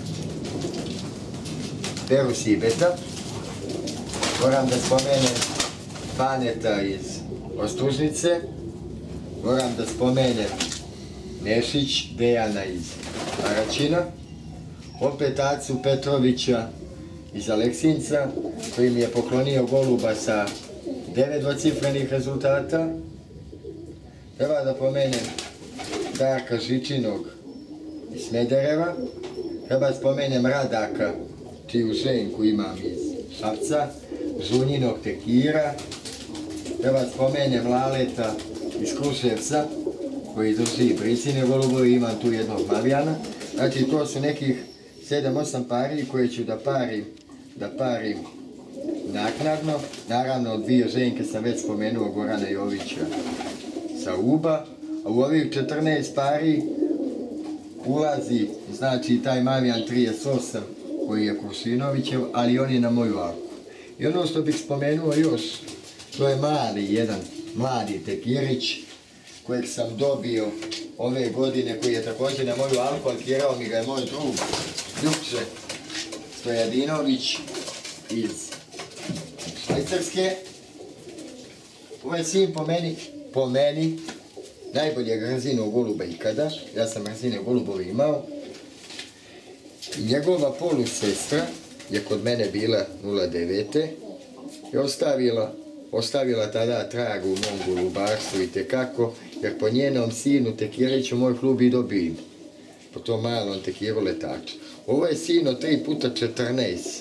Peru Sibeta, moram da spomenem Baneta iz Ostružnice, moram da spomenem Nešić Dejana iz Paraćina, opet Acu Petrovića iz Aleksinca, koji mi je poklonio goluba sa 9 dvocifrenih rezultata. Treba da pomenem Darka Žičinog iz Smedereva, treba da spomenem Radaka, čiju ženku imam iz Šapca, Žunjinog Tekira, treba da spomenem Laleta iz Kruševca, koji drži Bricine golubove, imam tu jednog Mavijana. Znači to su nekih 7-8 pari koje ću da parim naknadno. Naravno 2 ženke sam već spomenuo, Gorana Jovića sa Uba, a u ovih 14 pari ulazi znači taj Mavijan 38 koji je Kuršinovićev, ali on je na moju alku. I ono što bih spomenuo još, to je jedan mladi Tekirić kojeg sam dobio ove godine, koji je također na moju alku, alkirao mi ga je moj drug Ljupče Stojadinović iz Švajcarske. Ovaj sin po meni najboljeg Rzinog goluba ikada. Ja sam Rzine golubove imao. I njegova polusestra je kod mene bila 09. i ostavila tada trag u mom golubarstvu i tekako, jer po njenom sinu Tekiriću moj klub i dobio. Po tom malom Tekiru letaču. Ovo je sin od 3x14.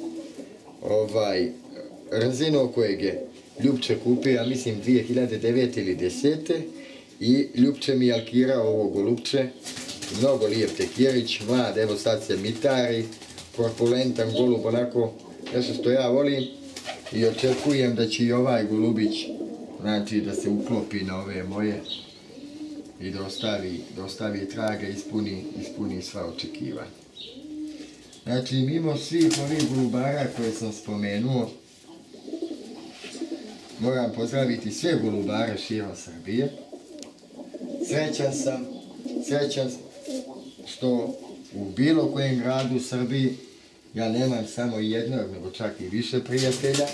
Rzino kojeg je Ljupče kupio, ja mislim 2009. ili 10. I Ljupče mi je alkirao ovo golubče. Mnogo lijep Tekirić, mlad, evo sad se mitari, korpulentan golub, onako nešto što ja volim. I očekujem da će i ovaj golubić, znači da se uklopi na ove moje i da ostavi traga i ispuni sva očekivanja. Znači, mimo svih ovih golubara koje sam spomenuo, moram pozdraviti sve golubare širom Srbije. Srećan sam što u bilo kojem gradu u Srbiji ja nemam samo jednog, nego čak i više prijatelja.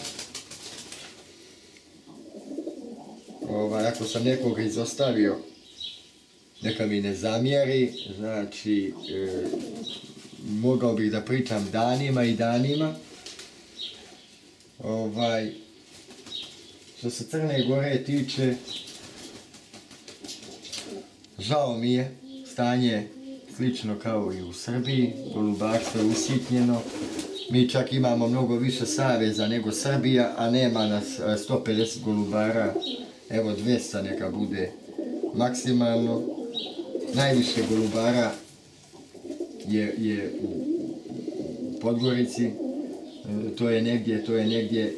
Ako sam nekoga izostavio, neka mi ne zamjeri, znači mogao bih da pričam danima i danima. Što se Crne Gore tiče, žao mi je, stanje slično kao i u Srbiji, golubarstvo je usitnjeno. Mi čak imamo mnogo više saveza nego Srbija, a nema nas 150 golubara, evo 200 neka bude maksimalno. Najviše golubara je u Podgorici, to je negdje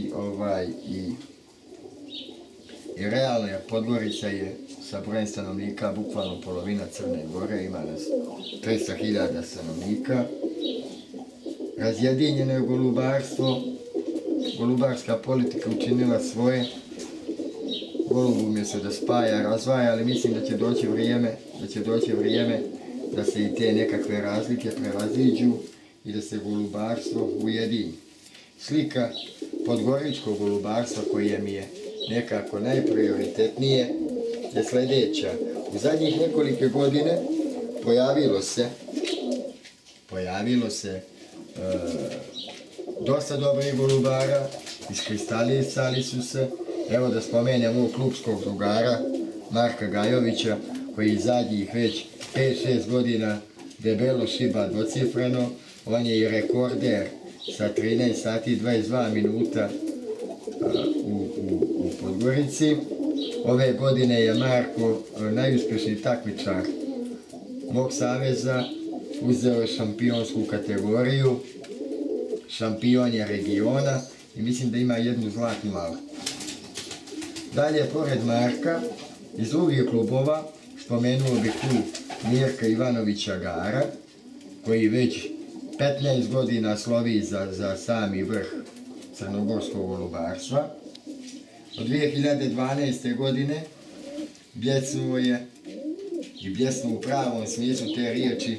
i realno je Podgorica je sa brojem stanovnika bukvalno polovina Crne Gore, ima nas 300.000 stanovnika. Razjedinjeno je golubarstvo, golubarska politika učinila svoje, golub umjesto da spaja, razvaja, ali mislim da će doći vrijeme da se i te nekakve razlike prevaziđu i da se golubarstvo ujedini. Slika podgoričkog golubarstva koje mi je nekako najprioritetnije je sljedeća. U zadnjih nekolike godine pojavilo se dosta dobrih golubara, iskristalisali su se. Evo da spomenem ovog klubskog drugara Marka Gajovića koji zadnjih već 5-6 godina debelo šiba dvocifreno. On je i rekorder sa 13 sati i 22 minuta u Podgorici. Ove godine je Marko najuspješniji takmičar mog saveza, uzeo je šampionsku kategoriju, šampion je regiona i mislim da ima jednu zlatnu malu. Dalje, pored Marka, iz drugih klubova spomenuo bih klub Mirka Ivanovića Gara, koji već 15 godina slovi za sami vrh crnogorskog golubarstva. Od 2012. godine bljecnuo je i bljesnuo u pravom smislu te riječi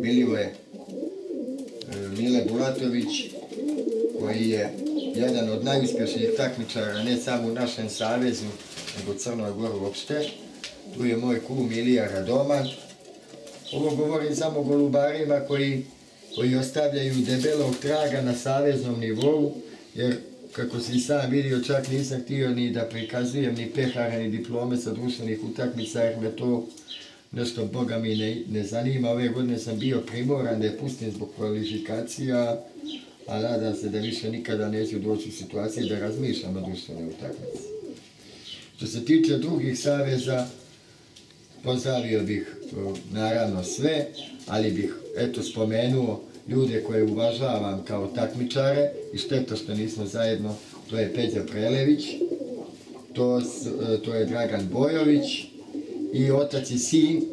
Mile Bulatović, koji je jedan od najuspješnijih takmičara ne samo u našem savezu, nego u Crnoj Gori uopšte. Tu je moj kum Ilija Radoman. Ovo govorim samo o golubarima koji ostavljaju debelog traga na saveznom nivou, jer kako si sam vidio, čak nisam htio ni da prikazujem ni pehare ni diplome sa društvenih utakmica, jer me to nešto Boga mi ne zanima. Ove godine sam bio primoran da je pustim zbog kvalifikacija, a nadam se da više nikada neću doći u situaciji da razmišljam o društvenoj utakmici. Što se tiče drugih saveza, pozdravio bih naravno sve, ali bih spomenuo ljude koje uvažavam kao takmičare i šteta što nismo zajedno. To je Peđa Prelević, to je Dragan Bojović i otac i sin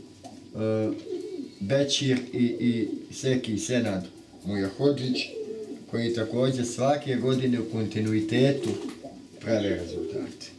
Bećir i Seki Senad Mujahodžić, koji također svake godine u kontinuitetu prave rezultate.